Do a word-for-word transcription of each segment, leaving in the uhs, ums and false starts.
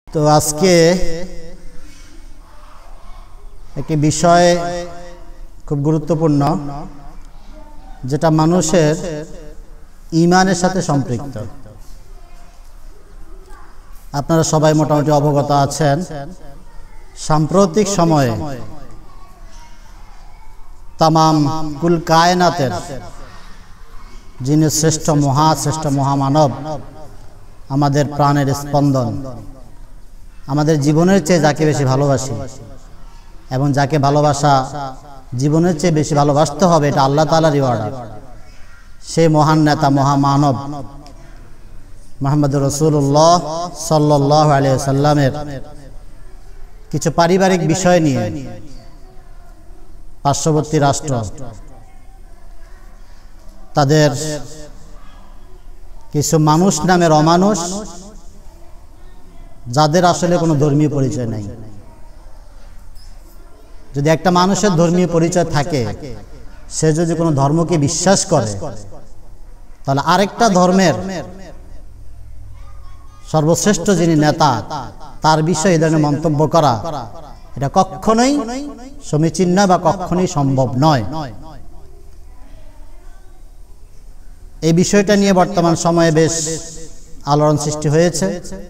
তো আজকে একটি বিষয় খুব গুরুত্বপূর্ণ, যেটা মানুষের ঈমানের সাথে সম্পৃক্ত। আপনারা সবাই মোটামুটি অবগত আছেন, সাম্প্রতিক সময়ে তামাম কুল কায়নাতের যিনি শ্রেষ্ঠ মহাশ্রেষ্ঠ মহামানব, আমাদের প্রাণের স্পন্দন, আমাদের জীবনের চেয়ে যাকে বেশি ভালোবাসি এবং যাকে ভালোবাসা জীবনের চেয়ে বেশি ভালোবাসতে হবে, এটা আল্লাহ তাআলারই অর্ডার। সেই মহান নেতা মহামানব মুহাম্মদুর রাসূলুল্লাহ সাল্লাল্লাহু আলাইহি ওয়াসাল্লামের কিছু পারিবারিক বিষয় নিয়ে পার্শ্ববর্তী রাষ্ট্র তাদের কিছু মানুষ নামের অমানুষ, যাদের আসলে কোনো ধর্মীয় পরিচয় নাই। যদি একটা মানুষের ধর্মীয় পরিচয় থাকে, সে যদি কোনো ধর্মকে বিশ্বাস করে, তাহলে আরেকটা ধর্মের সর্বশ্রেষ্ঠ যিনি নেতা, তার বিষয়ে এই ধরনের মন্তব্য করা এটা কখনোই সমীচীন নয় বা কখনোই সম্ভব নয়। এই বিষয়টা নিয়ে বর্তমান সময়ে বেশ আলোড়ন সৃষ্টি হয়েছে।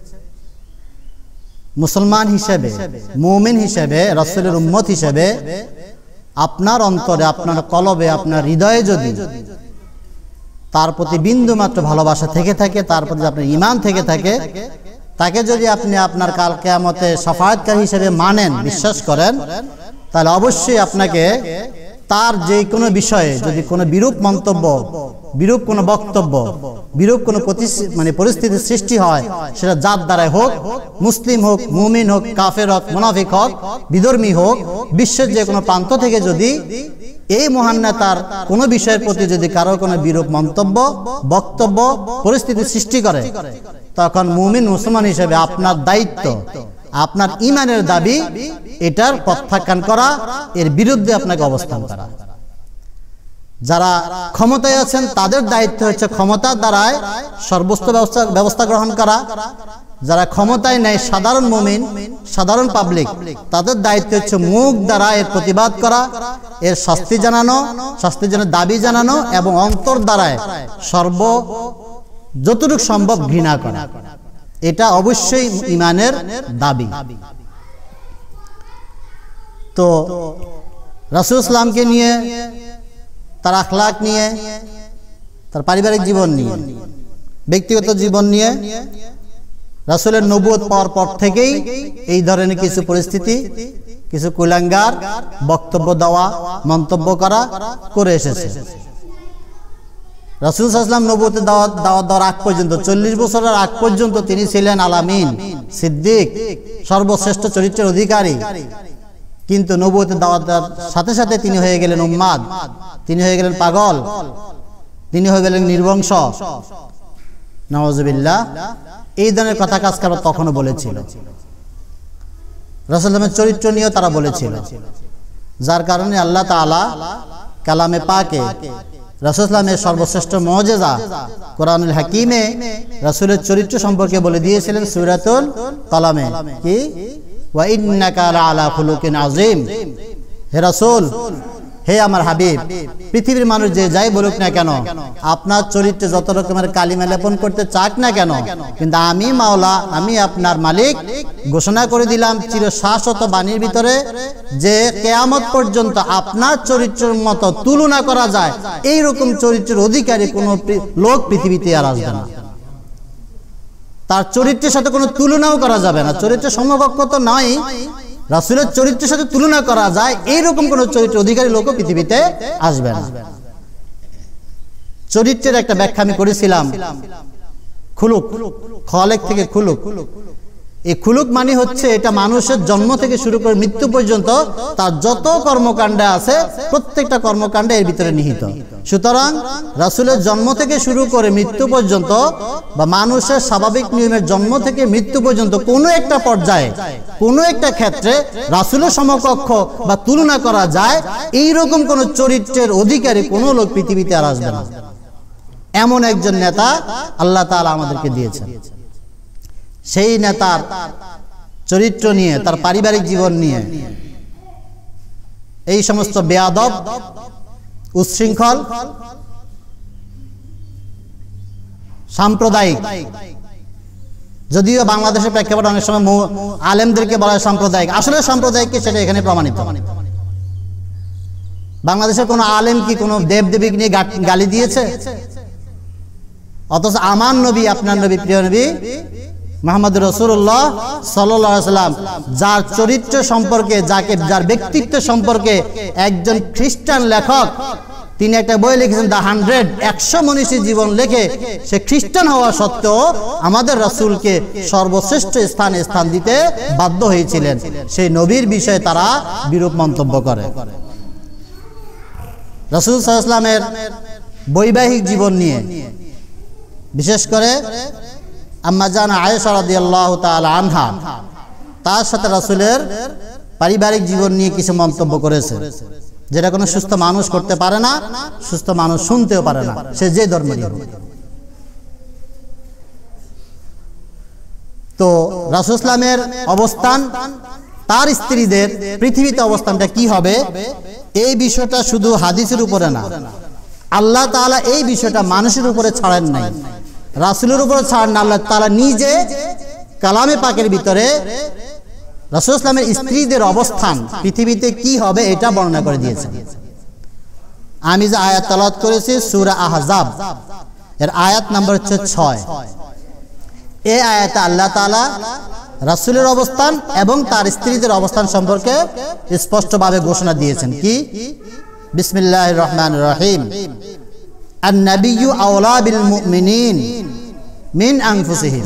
মুসলমান হিসেবে, মুমিন হিসেবে, রাসূলের উম্মত হিসেবে আপনার অন্তরে, আপনার কলবে, আপনার হৃদয়ে যদি তার প্রতি বিন্দু মাত্র ভালোবাসা থেকে থাকে, তার প্রতি আপনার ঈমান থেকে থাকে, তাকে যদি আপনি আপনার কাল কিয়ামতে শাফায়াতকারী হিসেবে মানেন, বিশ্বাস করেন, তাহলে অবশ্যই আপনাকে তার যে কোনো বিষয়ে যদি কোনো বিরূপ মন্তব্য, বিরূপ কোনো বক্তব্য, বিরূপ কোনো মানে পরিস্থিতির সৃষ্টি হয়, সেটা যার দ্বারাই হোক, মুসলিম হোক, মুমিন হোক, কাফের হোক, মুনাফিক হোক, বিধর্মী হোক, বিশ্বের যে কোনো প্রান্ত থেকে যদি এই মহান নেতার কোনো বিষয়ের প্রতি যদি কারো কোনো বিরূপ মন্তব্য, বক্তব্য, পরিস্থিতি সৃষ্টি করে, তখন মুমিন মুসলমান হিসেবে আপনার দায়িত্ব, আপনার ঈমানের দাবি, এটার প্রত্যাখ্যান করা, এর বিরুদ্ধে আপনাকে অবস্থান করা। যারা ক্ষমতায় আছেন তাদের দায়িত্ব হচ্ছে ক্ষমতার দ্বারায় সর্বোচ্চ ব্যবস্থা ব্যবস্থা গ্রহণ করা। যারা ক্ষমতায় নেই, সাধারণ মুমিন, সাধারণ পাবলিক, তাদের দায়িত্ব হচ্ছে মুখ দ্বারা এর প্রতিবাদ করা, এর শাস্তি জানানো, শাস্তির জন্য দাবি জানানো এবং অন্তর দ্বারায় সর্ব যতটুকু সম্ভব ঘৃণা করা। এটা অবশ্যই ঈমানের দাবি। তো রাসূল ইসলামকে নিয়ে, তার আখলাক নিয়ে, তার পারিবারিক জীবন নিয়ে, ব্যক্তিগত জীবন নিয়ে রাসূলের নবুয়ত পাওয়ার পর থেকেই এই ধরনের কিছু পরিস্থিতি, কিছু কুলাঙ্গার বক্তব্য দেওয়া, মন্তব্য করা করে এসেছে। রাসূল সাল্লাল্লাহু আলাইহি ওয়াসাল্লাম নবুয়তের দাওয়াত দাওয়াত দেওয়ার আগ পর্যন্ত, চল্লিশ বছরের আগ পর্যন্ত তিনি ছিলেন আলামিন, সিদ্দিক, সর্বশ্রেষ্ঠ চরিত্রের অধিকারী। কিন্তু নবুয়তের দাওয়াত দেওয়ার সাথে সাথে তিনি হয়ে গেলেন উম্মাদ, তিনি হয়ে গেলেন পাগল, তিনি হয়ে গেলেন নির্বংশ। নাউযুবিল্লাহ। এই ধরনের কথা কাজ করা তখনও বলেছিল। রাসূলের চরিত্র নিয়েও তারা বলেছিল, যার কারণে আল্লাহ তাআলা কালামে পাকে রাসূল সাল্লামের সর্বশ্রেষ্ঠ মুজিজা কোরআনুল হাকিমে রাসূলের চরিত্র সম্পর্কে বলে দিয়েছিলেন সূরাতুল কলামে, কি ওয়া ইন্নাকা লাআলা খুলুকিন আযীম। হে রাসূল, হে আমার হাবিব, পৃথিবীর মানুষ যে যাই বলুক না কেন, আপনার চরিত্রে যত রকমের কালিমা লেপন করতে চাক না কেন, কিন্তু আমি মাওলা, আমি আপনার মালিক ঘোষণা করে দিলাম চির শাশ্বত বাণীর ভিতরে যে কিয়ামত পর্যন্ত আপনার চরিত্রের মতো তুলনা করা যায় এই রকম চরিত্রের অধিকারী কোনো লোক পৃথিবীতে আর আসবে না। তার চরিত্রের সাথে কোনো তুলনাও করা যাবে না। চরিত্রের সমকক্ষ তো নয়, রাসূলের চরিত্রের সাথে তুলনা করা যায় এইরকম কোন চরিত্র অধিকারী লোকও পৃথিবীতে আসবে না। চরিত্রের একটা ব্যাখ্যা আমি করেছিলাম, খুলুক, খলেক থেকে খুলুক। এই খুলুক মানে হচ্ছে এটা মানুষের জন্ম থেকে শুরু করে মৃত্যু পর্যন্ত তার যত কর্মকাণ্ড আছে, প্রত্যেকটা কর্মকাণ্ডে এর ভিতরে নিহিত। সুতরাং রাসূলের জন্ম থেকে শুরু করে মৃত্যু পর্যন্ত, বা মানুষের স্বাভাবিক নিয়মের জন্ম থেকে মৃত্যু পর্যন্ত কোনো একটা পর্যায়ে, কোনো একটা ক্ষেত্রে রাসূলের সমকক্ষ বা তুলনা করা যায় এইরকম কোন চরিত্রের অধিকারী কোনো লোক পৃথিবীতে আর আসবে না। এমন একজন নেতা আল্লাহ তাআলা আমাদেরকে দিয়েছেন। সেই নেতার চরিত্র নিয়ে, তার পারিবারিক জীবন নিয়ে এই সমস্ত বেয়াদব, উচ্ছৃঙ্খল, সাম্প্রদায়িক, যদিও বাংলাদেশের প্রেক্ষাপটে অনেক সময় আলেমদেরকে বলা হয় সাম্প্রদায়িক, আসলে সাম্প্রদায়িক সেটা এখানে প্রমাণিত। বাংলাদেশের কোন আলেম কি কোন দেব দেবীকে নিয়ে গালি দিয়েছে? অথচ আমার নবী, আপনার নবী, প্রিয় নবী মুহাম্মদ রাসূলুল্লাহ সাল্লাল্লাহু আলাইহি ওয়াসাল্লাম, যার চরিত্র সম্পর্কে, যাকে যার ব্যক্তিত্ব সম্পর্কে একজন খ্রিস্টান লেখক তিনি একটা বই লিখেছেন, দ্য হান্ড্রেড, একশো মনীষী জীবন লেখে সে খ্রিস্টান হওয়া সত্ত্বেও আমাদের রাসূলকে সর্বশ্রেষ্ঠ স্থানে স্থান দিতে বাধ্য হয়েছিলেন। সেই নবীর বিষয়ে তারা বিরূপ মন্তব্য করে। রাসূল সাল্লাল্লাহু আলাইহি ওয়াসাল্লামের বৈবাহিক জীবন নিয়ে, বিশেষ করে আম্মা জান আয়েশা রাদিয়াল্লাহু তাআলা আনহা তার সাথে রাসূলের পারিবারিক জীবন নিয়ে কিছু মন্তব্য করেছে, যেটা কোনো সুস্থ মানুষ করতে পারে না, সুস্থ মানুষ শুনতেও পারে না, সে যে ধর্মেরই হোক। তো রাসূল ইসলামের অবস্থান, তার স্ত্রীদের পৃথিবীতে অবস্থানটা কি হবে, এই বিষয়টা শুধু হাদিসের উপরে না, আল্লাহ তাআলা এই বিষয়টা মানুষের উপরে ছাড়েন নাই, রাসূলের উপরে ছাড়েন না। আল্লাহ তাআলা নিজে কালামে পাকের ভিতরে রাসূল ইসলামের স্ত্রীদের অবস্থান পৃথিবীতে কি হবে এটা বর্ণনা করে দিয়েছেন। আমি যে আয়াত তেলাওয়াত করেছি সূরা আহজাব এর আয়াত নাম্বার হচ্ছে ছয়। এই আয়াতে আল্লাহ তাআলা রাসূলের অবস্থান এবং তার স্ত্রীদের অবস্থান সম্পর্কে স্পষ্টভাবে ঘোষণা দিয়েছেন। কি? বিসমিল্লাহির রহমানির রহিম, আন-নাবিয়্যু আওলা বিল মুমিনিন মিন আনফুসিহিম।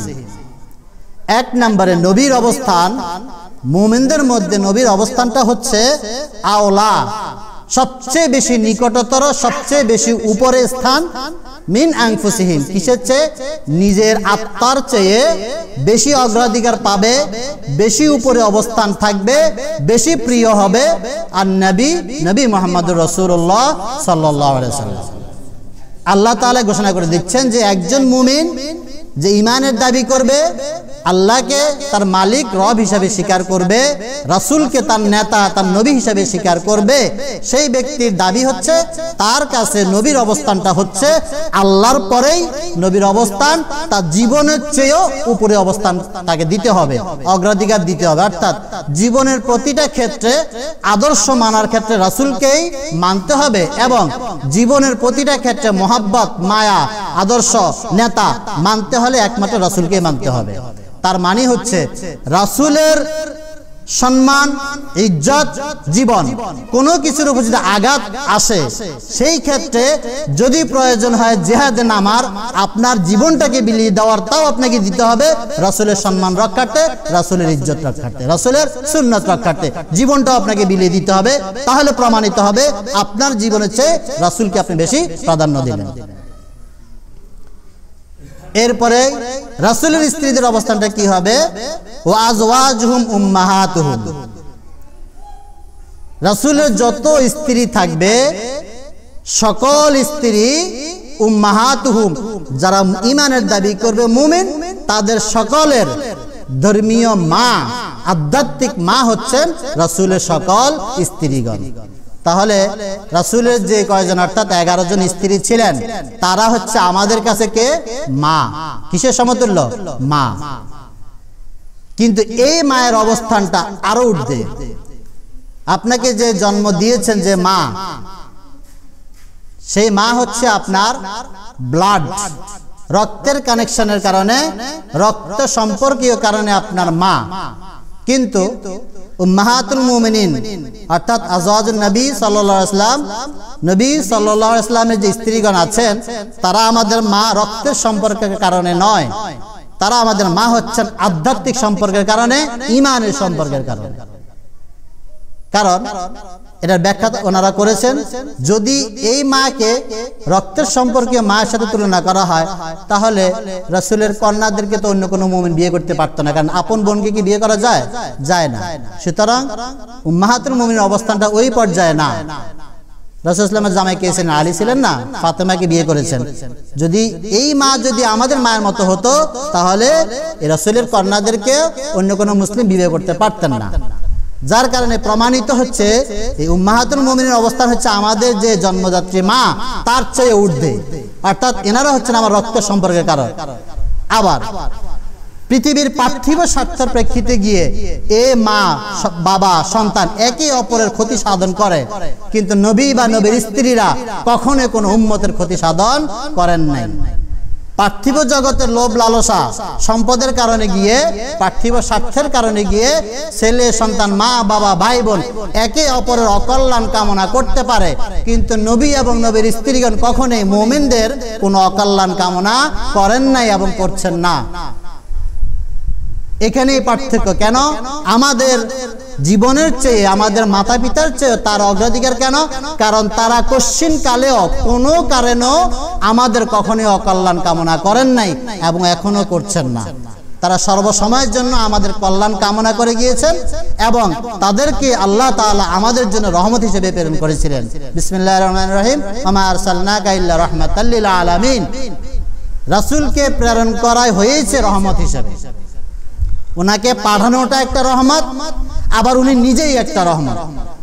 এক নম্বরে নবীর অবস্থান, মুমিনদের মধ্যে নবীর অবস্থানটা হচ্ছে আওলা, সবচেয়ে বেশি নিকটতর, সবচেয়ে বেশি উপরে স্থান, মিন আনফুসিহিম, কিসের চেয়ে? নিজের আত্মার চেয়ে বেশি অগ্রাধিকার পাবে, বেশি উপরে অবস্থান থাকবে, বেশি প্রিয় হবে আর নবী নবী মুহাম্মদুর রাসূলুল্লাহ সাল্লাল্লাহু আলাইহি ওয়াসাল্লাম। আল্লাহ তাআলা ঘোষণা করে দিচ্ছেন যে একজন মুমিন যে ঈমানের দাবি করবে, আল্লাহকে তার মালিক রব হিসাবে স্বীকার করবে, রাসূলকে তার নেতা, তার নবী হিসাবে স্বীকার করবে, সেই ব্যক্তির দাবি হচ্ছে তার কাছে নবীর অবস্থানটা হচ্ছে আল্লাহর পরেই নবীর অবস্থান, তার জীবনের চেয়েও উপরে অবস্থান তাকে দিতে হবে, অগ্রাধিকার দিতে হবে। অর্থাৎ জীবনের প্রতিটা ক্ষেত্রে আদর্শ মানার ক্ষেত্রে রাসূলকেই মানতে হবে এবং জীবনের প্রতিটা ক্ষেত্রে মহব্বত, মায়া, আদর্শ, নেতা মানতে হলে একমাত্র রাসূলকেই মানতে হবে। তার মানে হচ্ছে রাসূলের সম্মান, ইজ্জত, জীবন কোনো কিছুর উপর যদি আঘাত আসে, সেই ক্ষেত্রে যদি প্রয়োজন হয় জিহাদে নামার, আপনার জীবনটাকে বিলিয়ে দেওয়ার, তাও আপনাকে দিতে হবে রাসূলের সম্মান রক্ষার্থে, রাসূলের ইজ্জত রক্ষার্থে, রাসূলের সুন্নাত রক্ষার্থে জীবনটাও আপনাকে বিলিয়ে দিতে হবে। তাহলে প্রমাণিত হবে আপনার জীবনের চেয়ে রাসূলকে আপনি বেশি প্রাধান্য দিলেন। এরপরে রাসূলের স্ত্রীদের অবস্থানটা কি হবে? ওয়া আজওয়াজুহুম উম্মাহাতুহুম, রাসূলের যত স্ত্রী থাকবে সকল স্ত্রী উম্মাহাতুহুম, যারা ঈমানের দাবি করবে, মুমিন, তাদের সকলের ধর্মীয় মা, আধ্যাত্মিক মা হচ্ছেন রাসূলের সকল স্ত্রীগণ। তাহলে রাসূলের যে কয়জন অর্থাৎ এগারো জন স্ত্রী ছিলেন, তারা হচ্ছে আমাদের কাছে কে? মা। কিসের সমতুল্য? মা। কিন্তু এই মায়ের অবস্থানটা আরো ঊর্ধ্বে। আপনাকে যে জন্ম দিয়েছেন যে মা, সেই মা হচ্ছে আপনার ব্লাড, রক্তের কানেকশনের কারণে, রক্ত সম্পর্কীয় কারণে আপনার মা। কিন্তু উম্মাহাতুল মুমিনিন অর্থাৎ আজওয়াজুন নবী সাল্লাল্লাহু আলাইহি ওয়াসাল্লাম, নবী সাল্লাল্লাহু আলাইহি ওয়াসাল্লামের যে স্ত্রীগণ আছেন, তারা আমাদের মা রক্তের সম্পর্কের কারণে নয়, তারা আমাদের মা হচ্ছেন আধ্যাত্মিক সম্পর্কের কারণে, ঈমানের সম্পর্কের কারণে। কারণ এটার ব্যাখ্যা ওনারা করেছেন, যদি এই মাকে রক্তের সম্পর্কীয় মায়ের সাথে তুলনা করা হয়, তাহলে রাসূলের কন্যাদেরকে তো অন্য কোনো মুমিন বিয়ে করতে পারতো না, কারণ আপন বোনকে কি বিয়ে করা যায়? যায় না। সুতরাং উম্মাহাতুল মুমিনের অবস্থানটা ওই পর্যায়ে না। রাসূল সাল্লাল্লাহু জামাই কে ছিলেন? আলী ছিলেন না? ফাতেমাকে বিয়ে করেছেন। যদি এই মা যদি আমাদের মায়ের মতো হতো তাহলে এই রাসূলের কন্যাদেরকে অন্য কোনো মুসলিম বিয়ে করতে পারতেন না। যার কারণে প্রমাণিত হচ্ছে এই উম্মাহাতুল মুমিনিনের অবস্থান হচ্ছে আমাদের যে জন্মদাত্রী মা তার চেয়ে ঊর্ধ্বে, অর্থাৎ এনারা হচ্ছেন আমার রক্ত সম্পর্কের কারণ। আবার পৃথিবীর পার্থিব স্বার্থের প্রেক্ষিতে গিয়ে এ মা বাবা সন্তান একে অপরের ক্ষতি সাধন করে, কিন্তু নবী বা নবীর স্ত্রীরা কখনো কোনো উম্মতের ক্ষতি সাধন করেন নাই। পার্থিব জগতের লোভ লালসা সম্পদের কারণে গিয়ে, পার্থিব স্বার্থের কারণে গিয়ে ছেলে সন্তান মা বাবা ভাই বোন একে অপরের অকল্যাণ কামনা করতে পারে, কিন্তু নবী এবং নবীর স্ত্রীগণ কখনোই মুমিনদের কোনো অকল্যাণ কামনা করেন নাই এবং করছেন না। এখানেই পার্থক্য। কেন? আমাদের জীবনের চেয়ে, আমাদের মাতা পিতার চেয়ে তার অগ্রাধিকার কেন? কারণ তারা কশ্চিন কালেও কোনো কারণেও আমাদের কখনোই অকল্যাণ কামনা করেন নাই এবং এখনো করছেন না। তারা সর্বসময়ের জন্য আমাদের কল্যাণ কামনা করে গিয়েছেন এবং তাদেরকে আল্লাহ তাআলা আমাদের জন্য রহমত হিসেবে প্রেরণ করেছিলেন। বিসমিল্লাহির রহমানির রহিম। ওয়া মা আরসালনাকা ইল্লা রাহমাতাল লিল আলামিন। রাসূলকে প্রেরণ করাই হয়েছে রহমত হিসেবে। ওনাকে পাঠানোটা একটা রহমত, আবার উনি নিজেই একটা রহমত।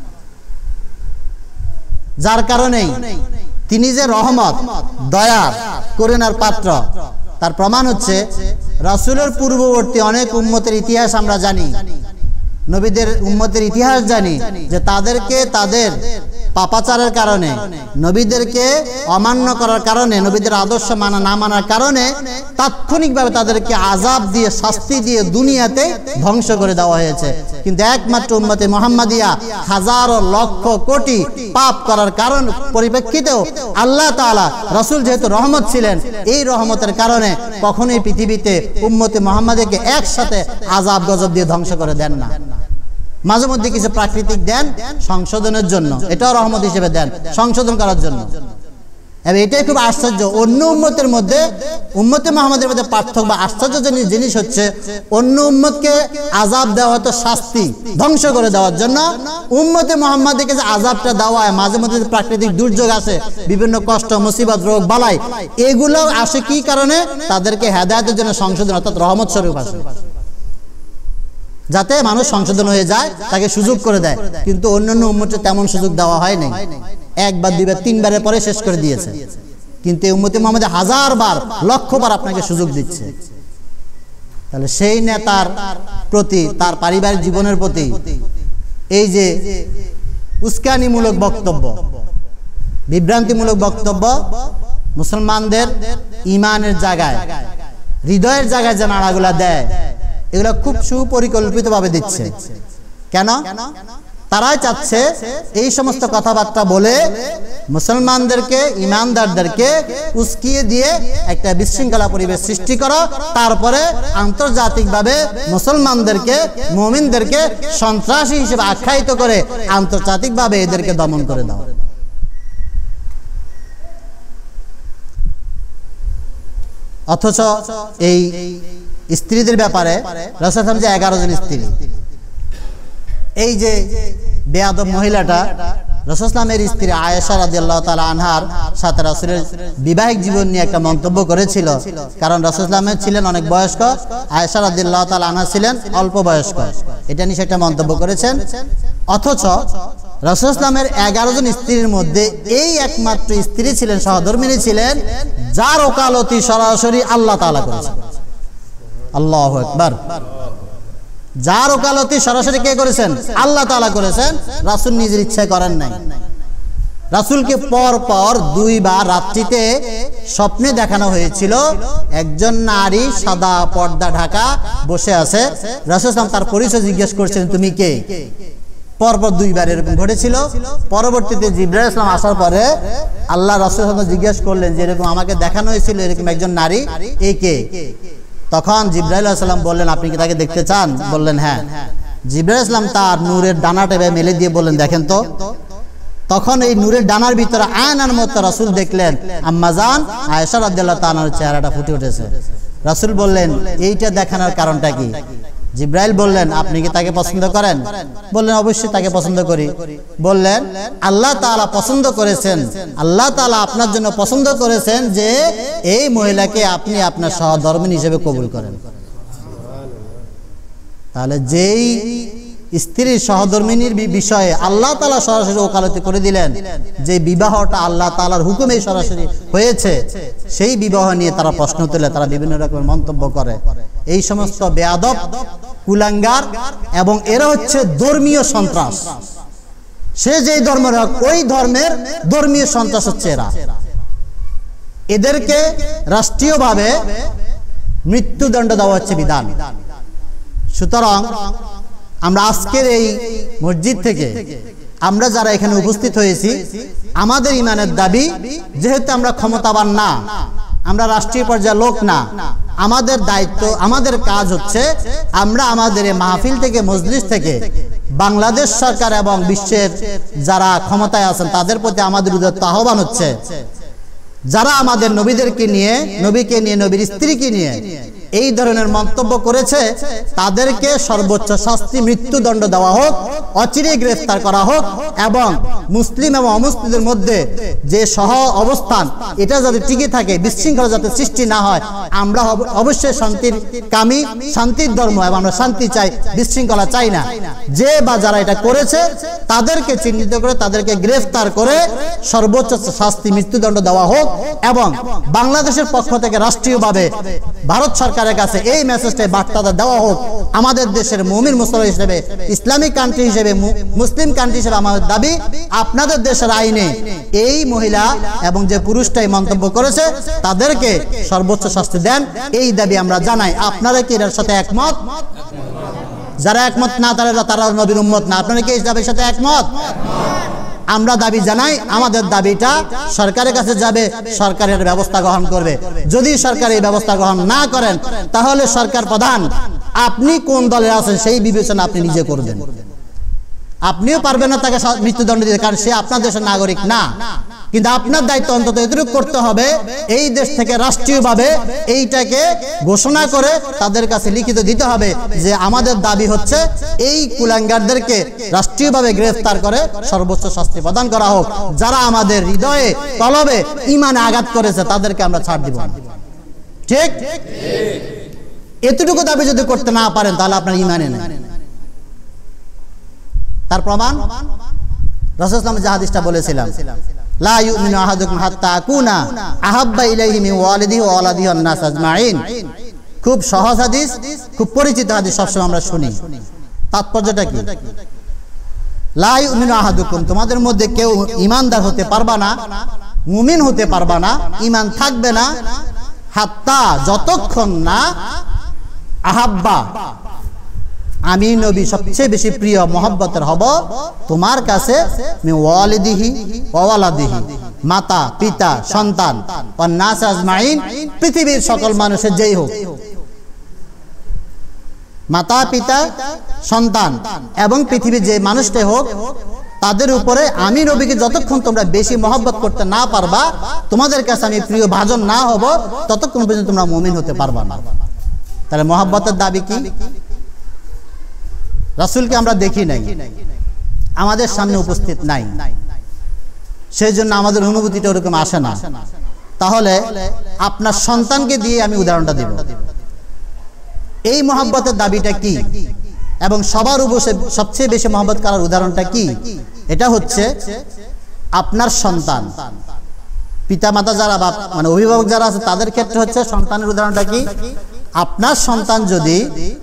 যার কারণেই তিনি যে রহমত, দয়ার, করুণার পাত্র তার প্রমাণ হচ্ছে রাসূলের পূর্ববর্তী অনেক উম্মতের ইতিহাস আমরা জানি, নবীদের উম্মতের ইতিহাস জানি যে তাদেরকে তাদের পাপাচারের কারণে, নবীদেরকে অমান্য করার কারণে, নবীদের আদর্শ মানা না মানার কারণে তাৎক্ষণিকভাবে তাদেরকে আযাব দিয়ে, শাস্তি দিয়ে দুনিয়াতে ধ্বংস করে দেওয়া হয়েছে। কিন্তু একমাত্র উম্মতে মুহাম্মাদিয়া হাজারো লক্ষ কোটি পাপ করার কারণ পরিপ্রেক্ষিতেও আল্লাহ তাআলা রাসূল যেহেতু রহমত ছিলেন, এই রহমতের কারণে কখনোই পৃথিবীতে উম্মতে মুহাম্মাদিয়াকে একসাথে আযাব গজব দিয়ে ধ্বংস করে দেন না। মাঝে মধ্যে কিছু প্রাকৃতিক দেন সংশোধনের জন্য, এটাও রহমত হিসেবে দেন সংশোধন করার জন্য। এবং এটাই খুব আশ্চর্য, অন্য উম্মতের মধ্যে উম্মতে মুহাম্মাদের মধ্যে পার্থক্য বা আশ্চর্যজনক জিনিস হচ্ছে অন্য উম্মতকে আযাব দেওয়া হতো শাস্তি, ধ্বংস করে দেওয়ার জন্য। উম্মতে মুহাম্মাদকে যে আযাবটা দেওয়া হয়, মাঝে মধ্যে প্রাকৃতিক দুর্যোগ আছে, বিভিন্ন কষ্ট, মুসিবত, রোগ বালাই, এগুলো আসে কি কারণে? তাদেরকে হেদায়েতের জন্য সংশোধন, অর্থাৎ রহমত স্বরূপ আসে, যাতে মানুষ সংশোধন হয়ে যায়, তাকে সুযোগ করে দেয়। কিন্তু অন্যান্য উম্মতে তেমন সুযোগ দেওয়া হয় নাই, একবার দুইবার তিনবারের পরে শেষ করে দিয়েছে। কিন্তু এই উম্মতে মুহাম্মদ হাজার বার লক্ষ বার আপনাকে সুযোগ দিচ্ছে। তাহলে সেই নেতার প্রতি, তার পারিবারিক জীবনের প্রতি এই যে উস্কানিমূলক বক্তব্য, বিভ্রান্তিমূলক বক্তব্য মুসলমানদের ইমানের জায়গায়, হৃদয়ের জায়গায় যে নাড়াগুলা দেয়, এগুলো খুব সুপরিকল্পিতভাবে দিচ্ছে। কেন? তারাই চাচ্ছে এই সমস্ত কথাবার্তা বলে মুসলমানদেরকে, ইমানদারদেরকে উস্কিয়ে দিয়ে একটা বিশৃঙ্খলা পরিবেশ সৃষ্টি করা, তারপরে আন্তর্জাতিকভাবে মুসলমানদেরকে, মুমিনদেরকে সন্ত্রাসী হিসেবে আখ্যায়িত করে আন্তর্জাতিকভাবে এদেরকে দমন করে দাও। অথচ এই স্ত্রীদের ব্যাপারে রাসূল সাল্লাল্লাহু আলাইহি ওয়াসাল্লাম যে এগারো জন স্ত্রী, এই যে বেয়াদব মহিলাটা রাসূল সাল্লাল্লাহু আলাইহি ওয়াসাল্লামের স্ত্রী আয়েশা রাদিয়াল্লাহু তাআলা আনহার সাথে রাসূলের বিবাহিক জীবন নিয়ে একটা মন্তব্য করেছিল। কারণ রাসূল সাল্লাল্লাহু আলাইহি ওয়াসাল্লাম ছিলেন অনেক বয়স্ক, আয়েশা রাদিয়াল্লাহু তাআলা আনহা ছিলেন অল্প বয়স্ক, এটা নিয়ে একটা মন্তব্য করেছেন। অথচ রাসূল সাল্লাল্লাহু আলাইহি ওয়াসাল্লামের এগারো জন স্ত্রীর মধ্যে এই একমাত্র স্ত্রী ছিলেন, সহধর্মিণী ছিলেন, যার ওকালতি সরাসরি আল্লাহ তাআলা করেছেন। আল্লাহু আকবার। যার ওকালতি সরাসরি কে করেছেন? আল্লাহ তাআলা করেছেন, রাসূল নিজের ইচ্ছায় করেন নাই। রাসূলকে পর পর দুইবার রাত্রিতে স্বপ্নে দেখানো হয়েছিল একজন নারী সাদা পর্দা ঢাকা বসে আছে। রাসূল সাল্লাল্লাহু আলাইহি ওয়াসাল্লাম তার পরিচয় জিজ্ঞেস করছেন, তুমি কে? পরপর দুইবার এরকম ঘটেছিল। পরবর্তীতে জিবরাইল আলাইহিস সালাম আসার পরে আল্লাহ রাসূল সাল্লাল্লাহু আলাইহি ওয়াসাল্লাম জিজ্ঞেস করলেন যে এরকম আমাকে দেখানো হয়েছিল এরকম একজন নারী, এই কে? তখন জিবরাইল আলাইহিস সালাম বললেন, আপনি কি তাকে দেখতে চান? বললেন হ্যাঁ। জিবরাইল আলাইহিস সালাম তার নূরের ডানাটা মেলে দিয়ে বললেন, দেখেন তো। তখন এই নূরের ডানার ভিতরে আয়নার মতো রাসূল দেখলেন আম্মা জান আয়েশা রাদিয়াল্লাহু তাআলার চেহারাটা ফুটে উঠেছে। রাসূল বললেন, এইটা দেখানোর কারণটা কি? জিব্রাইল বললেন, আপনি কি তাকে পছন্দ করেন? বললেন, অবশ্যই তাকে পছন্দ করি। বললেন, আল্লাহ তাআলা পছন্দ করেছেন, আল্লাহ তাআলা আপনার জন্য পছন্দ করেছেন যে এই মহিলাকে আপনি আপনার সহধর্মিণী হিসেবে কবুল করেন। তাহলে যেই স্ত্রীর সহধর্মিণীর বিষয়ে আল্লাহ তাআলা সরাসরি ওকালতি করে দিলেন, যে বিবাহটা আল্লাহ তাআলার হুকুমে সরাসরি হয়েছে, সেই বিবাহ নিয়ে তারা প্রশ্ন তোলে, তারা বিভিন্ন রকমের মন্তব্য করে। এই সমস্ত বেয়াদব, কুলাঙ্গার এবং এরা হচ্ছে ধর্মীয় সন্ত্রাস। সে যেই ধর্মের হোক, ওই ধর্মের ধর্মীয় সন্ত্রাস হচ্ছে এরা। এদেরকে রাষ্ট্রীয়ভাবে মৃত্যুদণ্ড দেওয়া হচ্ছে বিধান। সুতরাং আমরা আজকের এই মসজিদ থেকে আমরা যারা এখানে উপস্থিত হয়েছি, আমাদের ইমানের দাবি, যেহেতু আমরা ক্ষমতাবান না, আমরা রাষ্ট্রীয় পর্যায়ের লোক না, আমাদের দায়িত্ব, আমাদের কাজ হচ্ছে আমরা আমাদের এই মাহফিল থেকে, মজলিস থেকে বাংলাদেশ সরকার এবং বিশ্বের যারা ক্ষমতায় আছেন তাদের প্রতি আমাদের উদাত্ত আহ্বান হচ্ছে, যারা আমাদের নবীদেরকে নিয়ে, নবীকে নিয়ে, নবীর স্ত্রীকে নিয়ে এই ধরনের মন্তব্য করেছে, তাদেরকে সর্বোচ্চ শাস্তি মৃত্যুদণ্ড দেওয়া হোক, অচিরেই গ্রেফতার করা হোক, এবং মুসলিম এবং অমুসলিমদের মধ্যে যে সহ অবস্থান, এটা যাতে টিকে থাকে, বিশৃঙ্খলা যাতে সৃষ্টি না হয়। আমরা অবশ্যই শান্তির কামী, শান্তির ধর্ম, এবং আমরা শান্তি চাই, বিশৃঙ্খলা চাই না। যে বা যারা এটা করেছে তাদেরকে চিহ্নিত করে, তাদেরকে গ্রেফতার করে সর্বোচ্চ শাস্তি মৃত্যুদণ্ড দেওয়া হোক, এবং বাংলাদেশের পক্ষ থেকে রাষ্ট্রীয়ভাবে ভারত সরকার কাছে এই মেসেজটা, বার্তাটা দেওয়া হোক, আমাদের দেশের মুমিন মুসলমান হিসেবে, ইসলামিক কান্ট্রি হিসেবে, মুসলিম কান্ট্রি হিসেবে আমাদের দাবি, আপনাদের দেশের আইনে এই মহিলা এবং যে পুরুষটাই মন্তব্য করেছে তাদেরকে সর্বোচ্চ শাস্তি দেন, এই দাবি আমরা জানাই। আপনারা কি এর সাথে একমত? যারা একমত না তারা তারা নবীর উম্মত না। আপনারা কি এই দাবির সাথে একমত? আমরা দাবি জানাই, আমাদের দাবিটা সরকারের কাছে যাবে, সরকারের ব্যবস্থা গ্রহণ করবে। যদি সরকার এই ব্যবস্থা গ্রহণ না করেন, তাহলে সরকার প্রধান আপনি কোন দলে আছেন সেই বিবেচনা আপনি নিজে করবেন। আপনিও পারবেন না তাকে মৃত্যুদণ্ড দিতে, কারণ সে আপনার দেশের নাগরিক না। কিন্তু আপনার দায়িত্ব অন্তত এতটুকু করতে হবে, এই দেশ থেকে রাষ্ট্রীয়ভাবে এইটাকে ঘোষণা করে তাদের কাছে লিখিত দিতে হবে যে আমাদের দাবি হচ্ছে এই কুলাঙ্গারদেরকে রাষ্ট্রীয়ভাবে গ্রেফতার করে সর্বোচ্চ শাস্তি প্রদান করা হোক। যারা আমাদের হৃদয়ে, কলবে, ইমানে আঘাত করেছে তাদেরকে আমরা ছাড় দিব। ঠিক? এতটুকু দাবি যদি করতে না পারেন তাহলে আপনার ইমানে নেই। তার প্রমাণ রাসূল সাল্লাল্লাহু আলাইহি ওয়াসাল্লাম যে হাদিসটা বলেছিলাম, লা ইউমিনু আহাদুকুম হাত্তা আকুনা আহাব্বা ইলাইহি মিন ওয়ালিদিহি ওয়া ওয়ালাদিহি ওয়ান নাস আজমাইন। খুব সহজ হাদিস, খুব পরিচিত হাদিস, সবসময় আমরা শুনি। তাৎপর্যটা কি? লা ইউমিনু আহাদুকুম, তোমাদের মধ্যে কেউ ঈমানদার হতে পারবা না, মুমিন হতে পারবা না, ঈমান থাকবে না, হাত্তা, যতক্ষণ না, আহাব্বা, আমি নবী সবচেয়ে বেশি প্রিয়, মহব্বতের হব তোমার কাছে, ওয়ালিদিহি ওয়া ওয়ালাদিহি, মাতা, পিতা, সন্তান, ওয়ান নাস আজমাইন, পৃথিবীর সকল মানুষের যেই হোক, মাতা, পিতা, সন্তান এবং পৃথিবীর যে মানুষটাই হোক, তাদের উপরে আমি নবীকে যতক্ষণ তোমরা বেশি মহব্বত করতে না পারবা, তোমাদের কাছে আমি প্রিয় ভাজন না হব, ততক্ষণ পর্যন্ত তোমরা মুমিন হতে পারবা না। তাহলে মহব্বতের দাবি কি? রাসূলকে আমরা দেখি নাই, আমাদের সামনে উপস্থিত নাই, সেই জন্য আমাদের অনুভূতিটা ওরকম আসে না। তাহলে আপনার সন্তানকে দিয়ে আমি উদাহরণটা দেব। এই মহব্বতের দাবিটা কি এবং সবার উপরে সবচেয়ে বেশি মহব্বত করার উদাহরণটা কি? এটা হচ্ছে আপনার সন্তান। পিতা মাতা যারা, বাপ মানে অভিভাবক যারা আছে, তাদের ক্ষেত্রে হচ্ছে সন্তানের উদাহরণটা কি? আপনার সন্তান যদি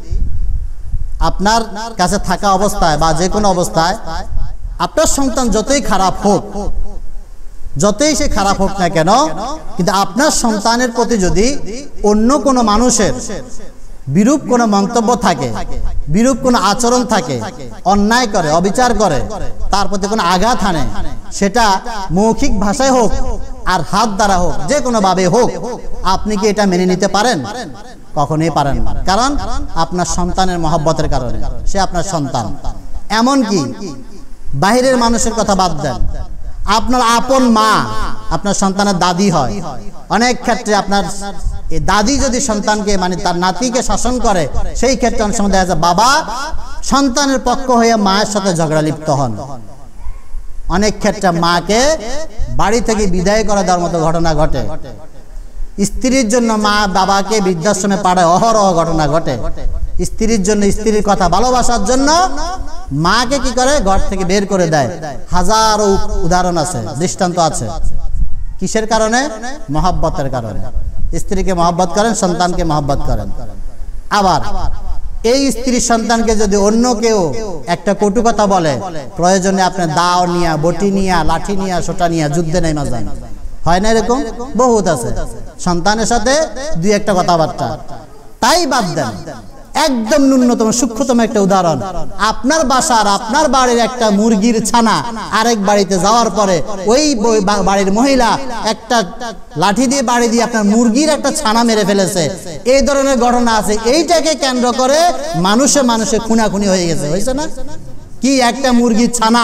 আপনার কাছে থাকা অবস্থায় বা যে কোনো অবস্থায়, আপনার সন্তান যতই খারাপ হোক, যতই সে খারাপ হোক না কেন, কিন্তু আপনার সন্তানের প্রতি যদি অন্য কোনো মানুষের বিরূপ কোনো মন্তব্য থাকে, বিরূপ কোনো আচরণ থাকে, অন্যায় করে, অবিচার করে, তার প্রতি কোনো আঘাত হানে, সেটা মৌখিক ভাষায় হোক আর হাত দ্বারা হোক, যে কোনো ভাবে হোক, আপনি কি এটা মেনে নিতে পারেন? কখনোই পারেন না। কারণ আপনার সন্তানের মহব্বতের কারণে, সে আপনার সন্তান। এমন কি বাহিরের মানুষের কথা বাদ দেন, আপনার আপন মা আপনার সন্তানের দাদি হয়, অনেক ক্ষেত্রে আপনার এই দাদি যদি সন্তানকে মানে তার নাতিকে শাসন করে, সেই ক্ষেত্রে অনেক সময় দেখা যায় বাবা সন্তানের পক্ষ হয়ে মায়ের সাথে ঝগড়া লিপ্ত হন। অনেক ক্ষেত্রে মাকে বাড়ি থেকে বিদায় করে দেওয়ার মতো ঘটনা ঘটে। স্ত্রীর জন্য মা বাবাকে বৃদ্ধাশ্রমে পাঠায়, অহরহ ঘটনা ঘটে। স্ত্রীর জন্য, স্ত্রীর কথা ভালোবাসার জন্য মাকে কি করে ঘর থেকে বের করে দেয়। হাজারো উদাহরণ আছে, দৃষ্টান্ত আছে। কিসের কারণে? মহব্বতের কারণে। স্ত্রীকে মহব্বত করেন, সন্তানকে মহব্বত করেন। আবার এই স্ত্রীর সন্তানকে যদি অন্য কেউ একটা কটু কথা বলে, প্রয়োজনে আপনি দাও নিয়া, বটি নিয়া, লাঠি নিয়া, সোটা নিয়া যুদ্ধে নেমে যান। হয় না এরকম? বহুত আছে। সন্তানের সাথে দুই একটা কথাবার্তা, তাই বাদ দেন। একদম ন্যূনতম সূক্ষ্মতম একটা উদাহরণ, আপনার বাসার, আপনার বাড়ির একটা মুরগির ছানা আরেক বাড়িতে যাওয়ার পরে ওই বাড়ির মহিলা একটা লাঠি দিয়ে বাড়ি দিয়ে আপনার মুরগির একটা ছানা মেরে ফেলেছে। এই ধরনের ঘটনা আছে। এইটাকে কেন্দ্র করে মানুষে মানুষে খুনাখুনি হয়ে গেছে। হয়েছে না? কি একটা মুরগির ছানা,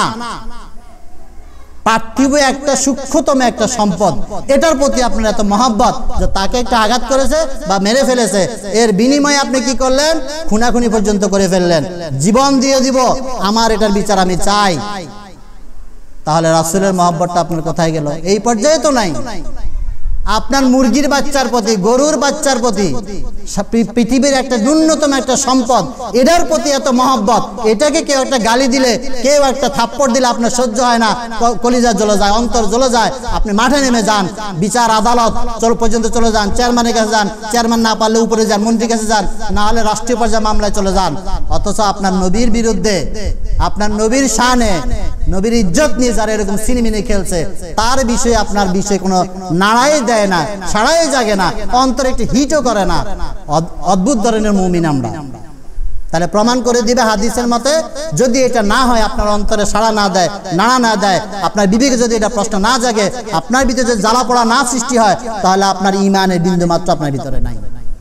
পার্থিব একটা সূক্ষ্মতম একটা সম্পদ, এটার প্রতি আপনার এত মহব্বত যে তাকে একটা আঘাত করেছে বা মেরে ফেলেছে, এর বিনিময়ে আপনি কি করলেন? খুনাখুনি পর্যন্ত করে ফেললেন। জীবন দিয়ে দিব, আমার এটার বিচার আমি চাই। তাহলে রাসূলের মহব্বতটা আপনার কোথায় গেল? এই পর্যায়ে তো নাই। আপনার মুরগির বাচ্চার প্রতি, গরুর বাচ্চার প্রতি, পৃথিবীর একটা ন্যূনতম একটা সম্পদ, এটার প্রতি এত মহব্বত, এটাকে কেউ একটা গালি দিলে, কেউ একটা থাপ্পড় দিলে আপনার সহ্য হয় না, কলিজা জ্বলে যায়, অন্তর জ্বলে যায়। আপনি মাঠে নেমে যান, বিচার আদালত চল পর্যন্ত চলে যান, চেয়ারম্যানের কাছে যান, চেয়ারম্যান না পারলে উপরে যান, মন্ত্রীর কাছে যান, না হলে রাষ্ট্রীয় পর্যায়ে মামলায় চলে যান। অথচ আপনার নবীর বিরুদ্ধে, আপনার নবীর শানে, নবীর ইজ্জত নিয়ে যারা এরকম সিনেমিনে খেলছে, তার বিষয়ে আপনার বিষয়ে কোনো নাড়াই দেয় না, সাড়াই জাগে না, অন্তরে একটি হিটও করে না। অদ্ভুত ধরনের মুমিন আমরা। তাহলে প্রমাণ করে দিবে হাদিসের মতে, যদি এটা না হয়, আপনার অন্তরে সাড়া না দেয়, নাড়া না দেয়, আপনার বিবেকে যদি এটা প্রশ্ন না জাগে, আপনার ভিতরে যদি জ্বালা পোড়া না সৃষ্টি হয়, তাহলে আপনার ঈমানের বিন্দু মাত্র আপনার ভিতরে নাই।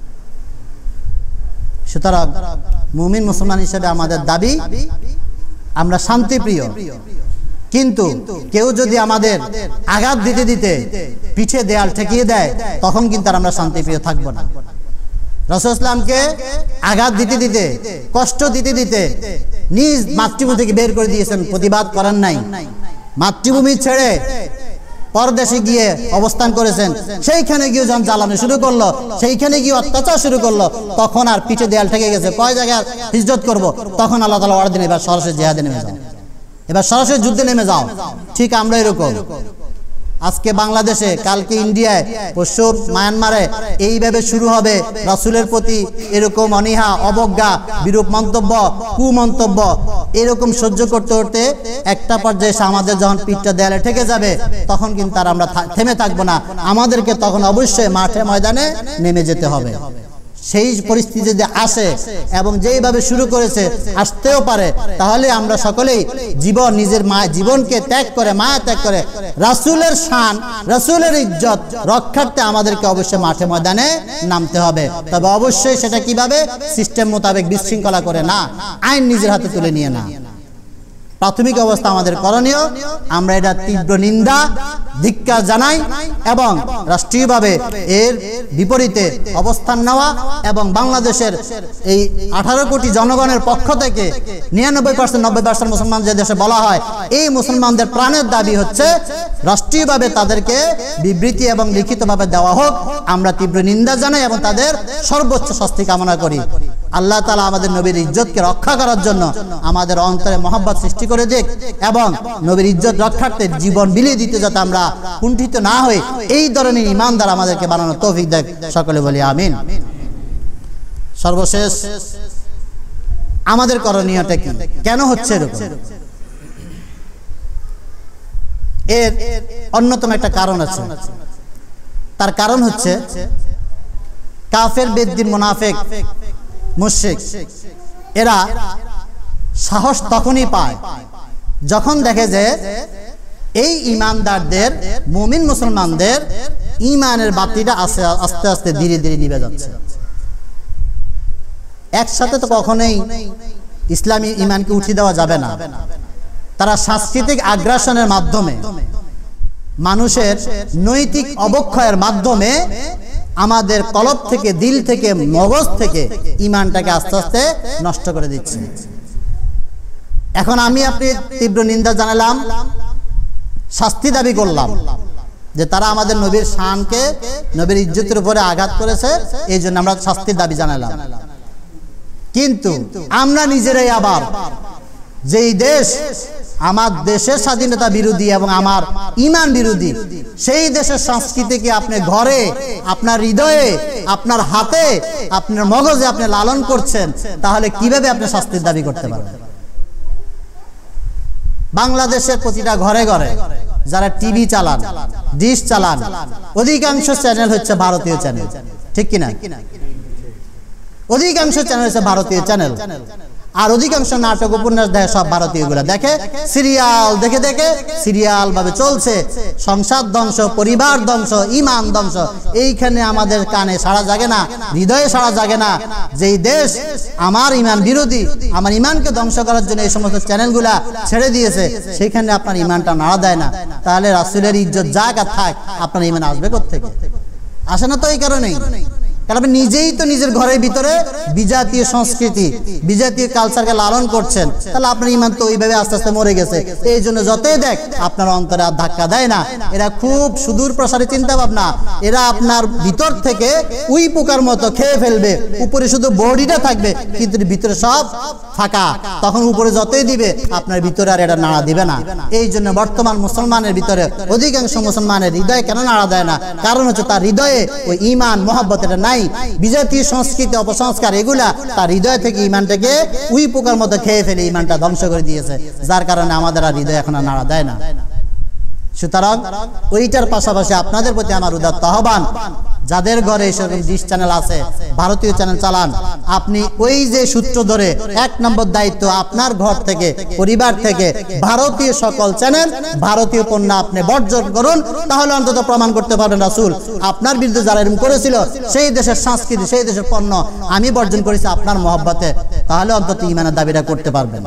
সুতরাং মুমিন মুসলমান হিসেবে আমাদের দাবি, আমরা শান্তিপ্রিয়। কিন্তু কেউ যদি আমাদের আঘাত দিতে দিতে পিছে দেয়াল ঠেকিয়ে দেয়, তখন কিন্তু আর আমরা শান্তিপ্রিয় থাকবো না। রাসূল ইসলামকে আঘাত দিতে দিতে, কষ্ট দিতে দিতে নিজ মাতৃভূমি থেকে বের করে দিয়েছেন, প্রতিবাদ করেন নাই। মাতৃভূমি ছেড়ে পরদেশে গিয়ে অবস্থান করেছেন, সেইখানে গিয়ে যখন জ্বালানো শুরু করলো, সেইখানে গিয়ে অত্যাচার শুরু করলো, তখন আর পিছে দেয়াল ঠেকে গেছে। কয় জায়গায় হিজরত করব? তখন আল্লাহ তাআলা অর্ডার দিলেন, এবার সরাসরি জিহাদে নেমে যাও, এবার সরাসরি যুদ্ধে নেমে যাও। ঠিক আমরা এরকম আজকে বাংলাদেশে, কালকে ইন্ডিয়ায়, পরশু মায়ানমারে এইভাবে শুরু হবে রাসূলের প্রতি এরকম অনীহা, অবজ্ঞা, বিরূপ মন্তব্য, কুমন্তব্য, এরকম সহ্য করতে করতে একটা পর্যায়ে এসে আমাদের যখন পিঠটা দেয়ালে ঠেকে যাবে, তখন কিন্তু আর আমরা থেমে থাকবো না। আমাদেরকে তখন অবশ্যই মাঠে ময়দানে নেমে যেতে হবে। সেই পরিস্থিতি যদি আসে, এবং যেইভাবে শুরু করেছে, আসতেও পারে, তাহলে আমরা সকলেই জীবন, নিজের মা জীবনকে ত্যাগ করে, মায়া ত্যাগ করে রাসূলের শান, রাসূলের ইজ্জত রক্ষার্থে আমাদেরকে অবশ্যই মাঠে ময়দানে নামতে হবে। তবে অবশ্যই সেটা কিভাবে? সিস্টেম মোতাবেক, বিশৃঙ্খলা করে না, আইন নিজের হাতে তুলে নিয়ে না। প্রাথমিক অবস্থা আমাদের করণীয়, আমরা এটা তীব্র নিন্দা, ধিক্কার জানাই, এবং রাষ্ট্রীয়ভাবে এর বিপরীতে অবস্থান নেওয়া, এবং বাংলাদেশের এই আঠারো কোটি জনগণের পক্ষ থেকে নিরানব্বই পার্সেন্ট নব্বই পার্সেন্ট মুসলমান যে দেশে বলা হয়, এই মুসলমানদের প্রাণের দাবি হচ্ছে রাষ্ট্রীয়ভাবে তাদেরকে বিবৃতি এবং লিখিতভাবে দেওয়া হোক। আমরা তীব্র নিন্দা জানাই এবং তাদের সর্বোচ্চ শাস্তি কামনা করি। আল্লাহ তাআলা আমাদের নবীর ইজ্জতকে রক্ষা করার জন্য আমাদের অন্তরে মহব্বত সৃষ্টি করে দিক, এবং নবীর ইজ্জত রক্ষার্থে জীবন বিলিয়ে দিতে যাতে আমরা কুণ্ঠিত না হই, এই ধরনের ঈমানদার আমাদেরকে বানানোর তৌফিক দেখ। সকলে বলি আমিন। সর্বশেষ আমাদের করণীয়টা কি? কেন হচ্ছে এরকম? এর অন্যতম একটা কারণ আছে। তার কারণ হচ্ছে কাফের, বেদ্দিন, মুনাফিক, মুশরিক, এরা সাহস তখনই পায় যখন দেখে যে এই ঈমানদারদের, মুমিন মুসলমানদের ঈমানের বাতিটা আস্তে আস্তে ধীরে ধীরে নিভে যাচ্ছে। একসাথে তো কখনোই ইসলামী ঈমানকে উঠিয়ে দেওয়া যাবে না। তারা সাংস্কৃতিক আগ্রাসনের মাধ্যমে, মানুষের নৈতিক অবক্ষয়ের মাধ্যমে আমাদের কলব থেকে, দিল থেকে, মগজ থেকে ঈমানটাকে আস্তে আস্তে নষ্ট করে দিচ্ছে। এখন আমি আপনি তীব্র নিন্দা জানালাম, শাস্তি দাবি করলাম যে তারা আমাদের নবীর শানকে, নবীর ইজ্জতের উপরে আঘাত করেছে, এই জন্য আমরা শাস্তির দাবি জানালাম। কিন্তু আমরা নিজেরাই আবার যেই দেশ আমার দেশের স্বাধীনতা বিরোধী এবং আমার ঈমান বিরোধী, সেই দেশের সংস্কৃতিকে আপনি ঘরে, আপনার হৃদয়ে, আপনার হাতে, আপনার মগজে আপনি লালন করছেন, তাহলে কিভাবে আপনি শাস্তির দাবি করতে পারবেন? বাংলাদেশের প্রতিটা ঘরে ঘরে যারা টিভি চালান, ডিশ চালান, অধিকাংশ চ্যানেল হচ্ছে ভারতীয় চ্যানেল, ঠিক কিনা? অধিকাংশ চ্যানেল হচ্ছে ভারতীয় চ্যানেল। আর অধিকাংশ নাটক, উপন্যাস দেখে সব ভারতীয় গুলা দেখে, সিরিয়াল দেখে দেখে সিরিয়াল ভাবে চলছে, সংসার ধ্বংস, পরিবার ধ্বংস, ঈমান ধ্বংস। এইখানে আমাদের কানে সাড়া জাগে না, হৃদয়ে সাড়া জাগে না। যেই দেশ আমার ঈমান বিরোধী, আমার ঈমানকে ধ্বংস করার জন্য এই সমস্ত চ্যানেলগুলা ছেড়ে দিয়েছে, সেইখানে আপনার ঈমানটা নাড়া দেয় না, তাহলে রাসূলের ইজ্জত যাক আর থাক, আপনার ঈমান আসবে কোত্থেকে? আসে না তো এই কারণেই, কারণ আপনি নিজেই তো নিজের ঘরের ভিতরে বিজাতীয় সংস্কৃতি, বিজাতীয় কালচারকে লালন করছেন, তাহলে আপনার ঈমান তো ওইভাবে আস্তে আস্তে মরে গেছে। এই জন্য যতই দেখ আপনার অন্তরে আর ধাক্কা দেয় না। এরা খুব সুদূর প্রসারী চিন্তা ভাবনা, এরা আপনার ভিতর থেকে উই পোকার মতো খেয়ে ফেলবে। উপরে শুধু বডিটা থাকবে, কিন্তু ভিতরে সব ফাঁকা। তখন উপরে যতই দিবে আপনার ভিতরে আর এটা নাড়া দিবে না। এই জন্য বর্তমান মুসলমানের ভিতরে অধিকাংশ মুসলমানের হৃদয়ে কেন নাড়া দেয় না? কারণ হচ্ছে তার হৃদয়ে ওই ঈমান, মহব্বত এটা নাই। বিজাতীয় সংস্কৃতি, অপসংস্কার, এগুলা তার হৃদয় থেকে ঈমানটাকে উই পোকার মতো খেয়ে ফেলে ঈমানটা ধ্বংস করে দিয়েছে, যার কারণে আমাদের আর হৃদয় এখন আর নাড়া দেয় না। সুতরাং ওইটার পাশাপাশি আপনাদের প্রতি আমার উদাত্ত আহ্বান, যাদের ঘরে এইসব ডিশ চ্যানেল আছে, ভারতীয় চ্যানেল চালান, আপনি ওই যে সূত্র ধরে এক নম্বর দায়িত্ব আপনার ঘর থেকে, পরিবার থেকে ভারতীয় সকল চ্যানেল, ভারতীয় পণ্য আপনি বর্জন করুন। তাহলে অন্তত প্রমাণ করতে পারবেন রাসূল আপনার বিরুদ্ধে যারা এরকম করেছিল, সেই দেশের সংস্কৃতি, সেই দেশের পণ্য আমি বর্জন করেছি আপনার মহব্বতে, তাহলে অন্তত ঈমানের দাবিটা করতে পারবেন।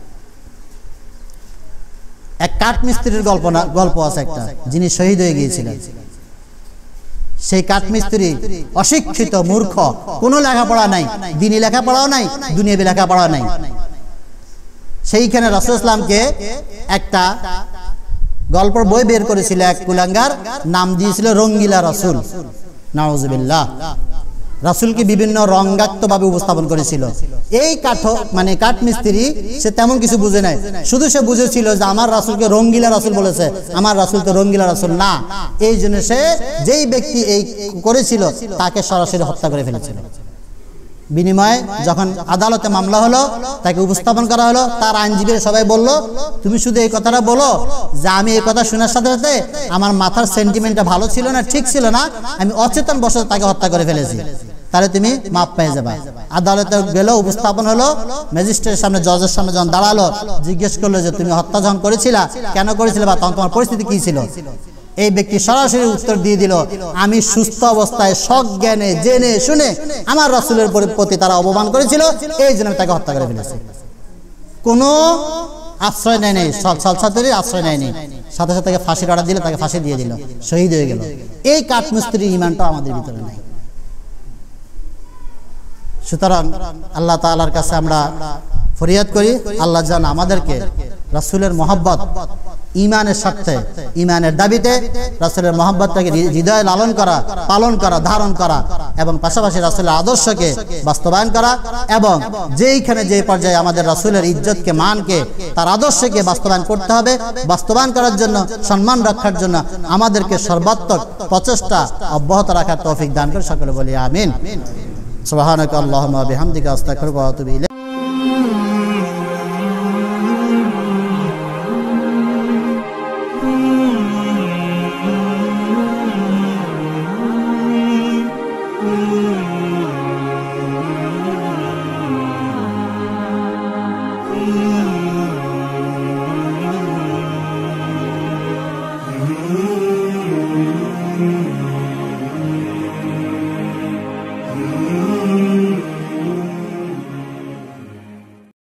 এক কাঠমিস্ত্রির গল্প না গল্প আছে একটা, যিনি শহীদ হয়ে গিয়েছিলেন। সেই কাঠমিস্ত্রি অশিক্ষিত, মূর্খ, কোনো লেখাপড়া নাই, দিনী লেখাপড়াও নাই, দুনিয়াবী লেখাপড়া নাই। সেইখানে রাসূল ইসলামকে একটা গল্পের বই বের করেছিল এক কুলাঙ্গার, নাম দিয়েছিল রঙ্গিলা রাসূল। নাউজুবিল্লাহ। রাসূলকে বিভিন্ন রঙ্গাক্তভাবে উপস্থাপন করেছিল। এই কাঠ মানে কাঠমিস্ত্রি সে তেমন কিছু বুঝে নাই, শুধু সে বুঝেছিল যে আমার রাসূলকে রঙ্গিলা রাসূল বলেছে, আমার রাসূল তো রঙ্গিলা রাসূল না। এই জন্য সে যেই ব্যক্তি এই করেছিল তাকে সরাসরি হত্যা করে ফেলেছিল। বিনিময়ে যখন আদালতে মামলা হলো, তাকে উপস্থাপন করা হলো, তার আইনজীবীরা সবাই বলল, তুমি শুধু এই কথাটা বলো যে আমি এই কথা শোনার সাথে সাথে আমার মাথার সেন্টিমেন্টটা ভালো ছিল না, ঠিক ছিল না, আমি অচেতন বশত তাকে হত্যা করে ফেলেছি, তাহলে তুমি মাপ পেয়ে যাবে। আদালতে গেল, উপস্থাপন হলো, ম্যাজিস্ট্রেটের সামনে, জজের সামনে যখন দাঁড়ালো, জিজ্ঞেস করলো যে তুমি হত্যা যখন করেছিলা, কেন করেছিলে, বা তখন তোমার পরিস্থিতি কি ছিল? এই ব্যক্তি সরাসরি উত্তর দিয়ে দিল, আমি সুস্থ অবস্থায় সজ্ঞানে জেনে শুনে আমার রাসূলের প্রতি তারা অপমান করেছিল, এই জন্য তাকে হত্যা করে ফেলেছে। কোনো আশ্রয় নেয়নি, সলসাতুরির আশ্রয় নেয়নি, সাথে সাথে তাকে ফাঁসির অর্ডার দিলে তাকে ফাঁসি দিয়ে দিল, শহীদ হয়ে গেল। এই কাঠমিস্ত্রির ঈমানটা আমাদের ভিতরে নাই। সুতরাং আল্লাহ তাআলার কাছে আমরা ফরিয়াদ করি, আল্লাহ যেন আমাদেরকে রাসূলের মহব্বত, ঈমানের স্বার্থে, ঈমানের দাবিতে রাসূলের মহব্বতটাকে হৃদয়ে লালন করা, পালন করা, ধারণ করা এবং পাশাপাশি রাসূলের আদর্শকে বাস্তবায়ন করা, এবং যেইখানে যে পর্যায়ে আমাদের রাসূলের ইজ্জতকে, মানকে, তার আদর্শকে বাস্তবায়ন করতে হবে, বাস্তবায়ন করার জন্য, সম্মান রক্ষার জন্য আমাদেরকে সর্বাত্মক প্রচেষ্টা অব্যাহত রাখার তৌফিক দান করে সকলে বলি আমিন। সুবহানাকা আল্লাহুম্মা ওয়া বিহামদিকা আস্তাগফিরুকা ওয়া আতুবু ইলাইক।